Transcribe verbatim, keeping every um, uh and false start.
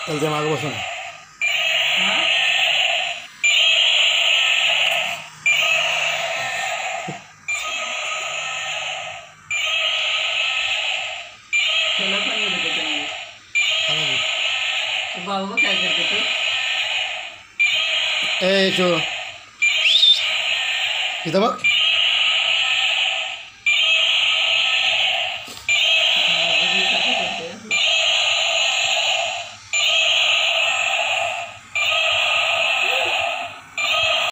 चल ते मागं बसून हा? त्याला पण येऊ दे त्याच्यामध्ये. तो बाबा काय करते ते? ए शो इथं बघ.